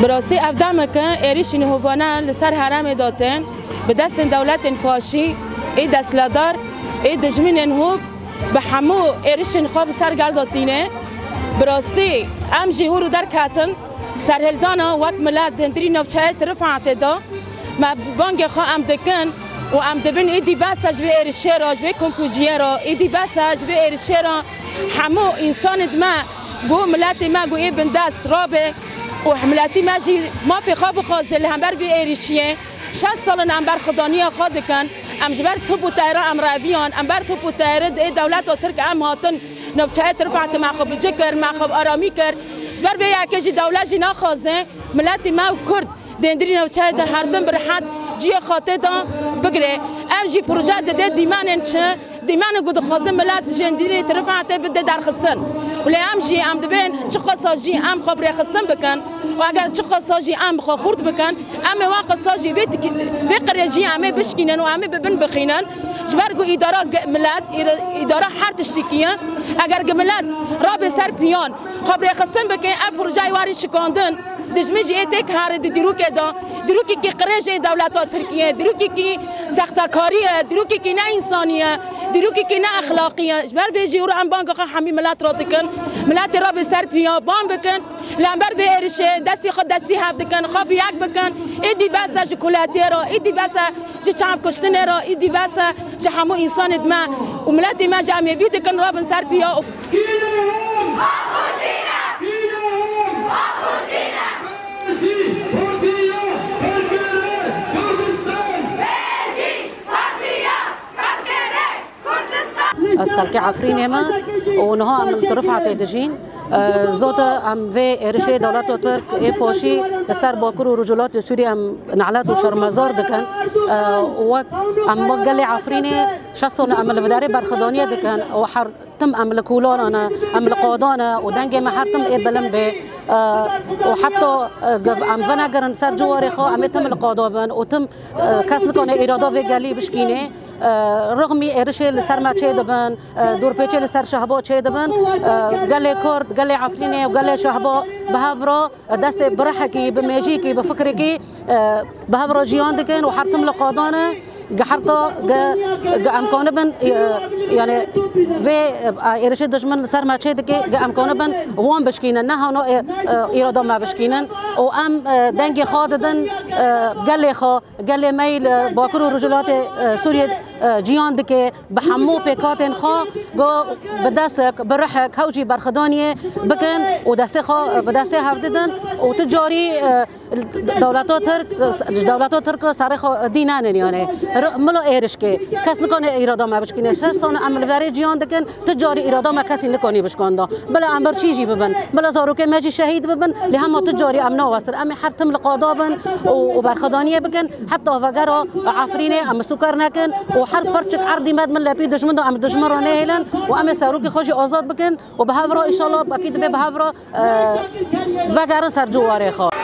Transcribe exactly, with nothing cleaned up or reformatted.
براستی افدام که ایریش نهوانا لسر حرام داتن به دست دولت فاشی ای دستلادار ای دجمین نهوف به همو ایریش خواب سر گل داتینه براستی ام جیورو در کاتن سرهلدانا وقت ملت دندری نوچه رفعت دا ما بانگ خوا ام دکن و ام دبن ایدی بساج به ایریشه را به کنکوجیه را ایدی بساج به ایریشه را همو انسان دما گو ملت ما گو ای بندست رابه و حملتی ماجی ما في خواب خازل هم بر بی ایریشیه شش سال هم بر خدانیه خود کن ام جبر توپ و تایره ام راویان ام بر توپ و تایره ای دولت و ترک ام هاتن نوچه رفعت معخوب جکر معخوب آرامی کر جبر بی یکیجی دولت جی نخوازه ملت ما و کرد دندری نوچه ده هر دم برحد جی خاطه دا بگره ام جی پروژه ده دیمان چه دیمان گود خوازه ملت جندری رفعت بده در خسن ولی ام جی ام دبین چه خاصاجی ام خبر خسن بکن و اگر چه خاصاجی ام خو خورد بکن ام واقع خاصاجی وید وی قریجی ام بشکینن و ام ببن بخینن جبرگو اداره ملت اداره هر تشتکیه اگر ملت راب سر پیان خبر خسن بکن ام پروژه واری شکاندن دجمجی ایتک هر دیروک دا دیروکی کی قریج دولت ترکیه دیروکی کی سختکاریه دیروکی کی نه انسانیه دیروکی کی نه اخلاقیه جبر بیجی رو ام بانک همین ملت را دکن ملت راب سر پیان بان بکن لامبر به ارشه دستی خود دستی هفت کن خواب یک بکن ایدی بسا شکلاتی را ایدی بسا چه چاف کشتن را ایدی بسا چه همو انسان دما و ملت ما جامعه وید کن رابن سر پیا از خلق عفرین ما ونها من رفعت دجین زوت ام في ارشي دولت ترك افوشي سر باكر ورجولات سوري ام نعلات وشرمزار دكان وقت ام قال لي عفريني شخصنا ام الفداري برخدانيه دكان وحر تم ام لكولانا ام لقادانا ودنجي ما حرتم اي بلم به وحتى ام فناجرن سر جواري خو ام تم القادابن وتم كاسلكون اراده في قالي بشكينه رغمی ارشه لسر ما چه دبن دور پیچه لسر شهبا چه دبن گله کرد گله عفرینه و گله شهبا به هفرا دست برحکی به میجی کی به فکر کی به هفرا جیان دکن و حرتم لقادانه جحرطة امكانه بن يعني في ارشد دجمن سر ما تشيد كي امكانه بن وان بشكينا نها نو اراده ما بشكينا وام دنجي خاددن قال لي خا قال لي ميل باكر رجلات سوريا جيان دكي بحمو بيكاتن خا جو بدستك برحك هوجي برخدانيه بكن ودسته خا بدسته هفددن وتجاري دولتو ترك دولتو ترك صارخ دينان يعني ملو ايرش كي كاس نكون اراده ما بشكينه شخصنا عمل داري جيان دكن تجاري اراده ما كاسي نكوني بشكوندا بلا امبر چيجي ببن بلا زارو كي ماجي شهيد ببن لهم تجاري امنا وصل ام حرتم لقادابن وبرخدانيه بكن حتى وغيره عفرينه ام سكر نكن وحر برچك عرضي مد من لبي دشمن ام دشمن نهلن وام ساروكي خوشي ازاد بكن وبهافرو ان شاء الله اكيد بهافرو وغيره سر جواري خو